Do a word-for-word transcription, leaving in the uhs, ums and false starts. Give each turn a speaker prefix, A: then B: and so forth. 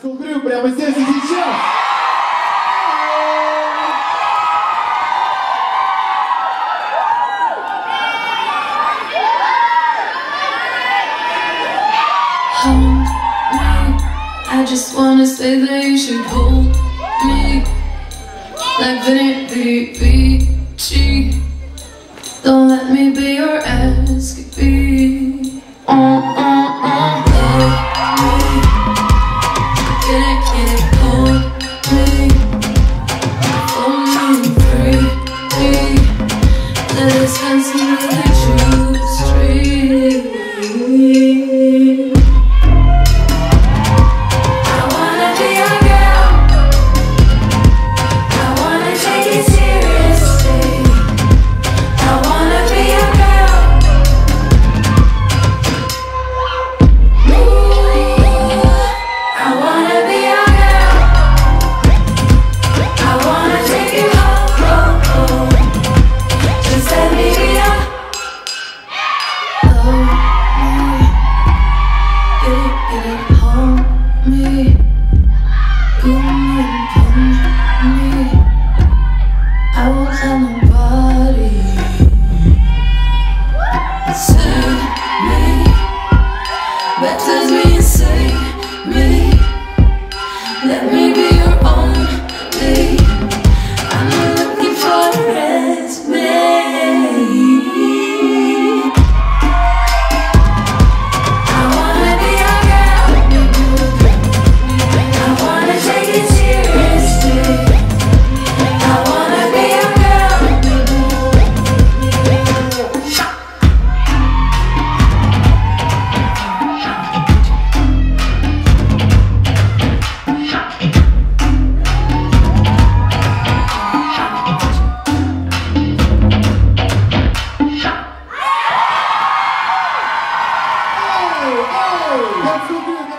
A: School Crew прямо здесь и сейчас.
B: Hold me, I just wanna say that you should hold me like Vinny Vici. Don't let me be your escapee. Uh, uh, uh. Love me, get it, get it, hold me, hold me free. Let us dance into the true street.
A: Let's go.